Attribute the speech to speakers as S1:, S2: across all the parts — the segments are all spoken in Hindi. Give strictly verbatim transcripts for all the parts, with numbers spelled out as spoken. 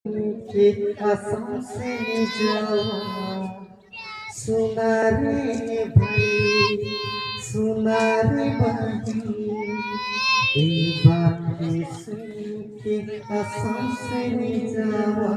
S1: के कसम से जावा सुना रे भाई सुना रे भाई ए बात के सुन के कसम से जावा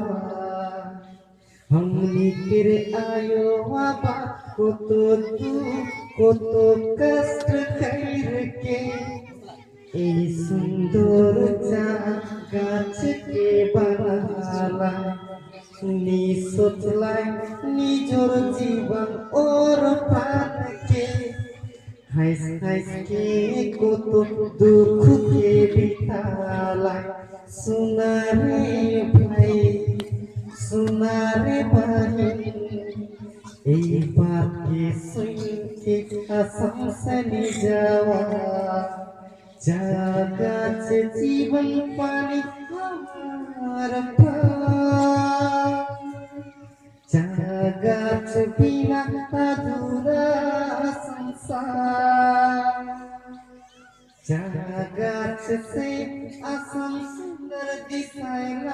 S1: हमनी तेरे आयो बाबा को तो तू को तो कष्ट करके এই সুন্দর গাছ কে বানালা নি সোচলাই নিজর জীবন ওর পানকে হাইস হাইস কে কত দুঃখ কে বিতালা সোনা রে ভাই সোনা রে ভাই এই বাত কে সুন के कसम से जावा जगत जीवन पानी हमारा जगत बिना अधूरा संसार जगत से असम सुंदर दिखाएगा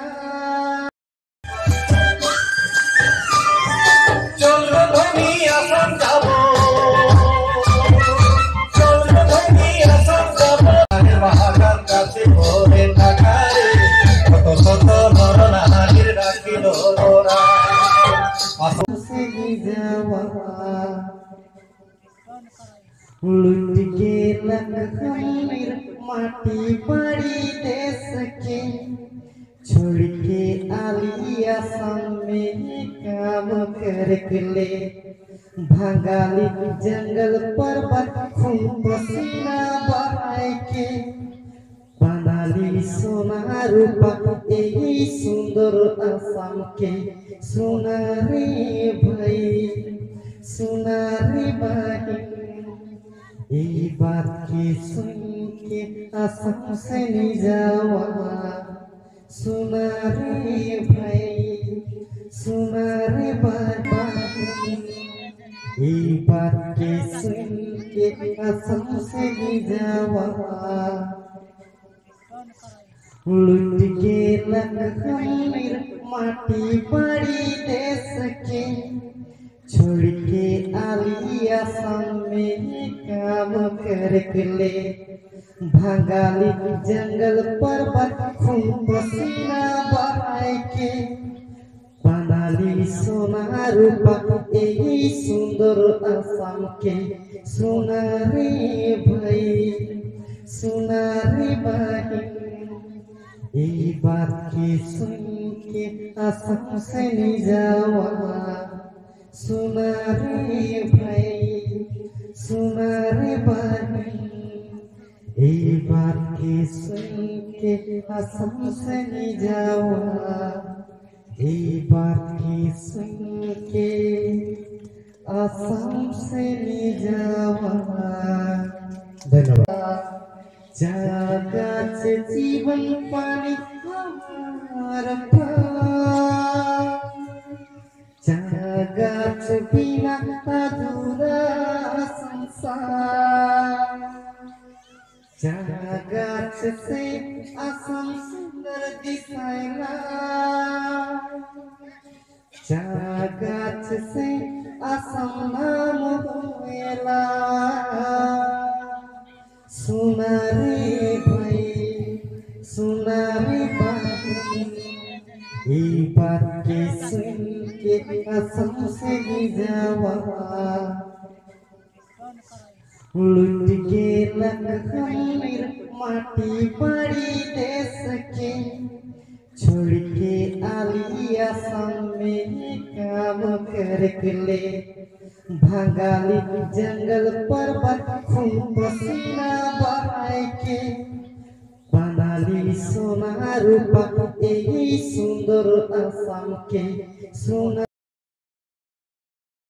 S1: लुट के लखमीर माटी पड़ी देश के छोड़ के आलिया सामने काम कर ले भगाली जंगल पर्वत खून पसीना बहाए के बनाली सोना रूपा यही सुंदर असम के सुना रे भाई सुना रे भाई ये बात की सुन के असम से जावा सुना रे भाई सुना रे भाई ये बात की सुन के असम से जावा लुट के लखमीर माटी पड़ी देश के छोड़ के आलिया सामने काम कर ले भगाली जंगल पर्वत खून पसीना बहाए के बनाली सोना रूपा यही सुंदर असम के सुना रे भाई सुना रे भाई ये बात की सुन के असम से जावा सुना रे भाई सुना रे भाई ये बात की सुन के असम से जावा ये बात की सुन के असम से जावा धन्यवाद जगत जीवन पानी हमारा जगत बिना अधूरा संसार जगत से असम सुंदर दिखाएगा जगत से असम नाम होएला सुना रे भाई सुना रे भाई ये बात के सुन के कसम से जावा लुट के लखमीर माटी पड़ी देश के छोड़ के आलिया सामने काम कर ले भगाली जंगल पर्वत खून पसीना बहाए के बनाली सोना रूपा यही सुंदर असम के सुना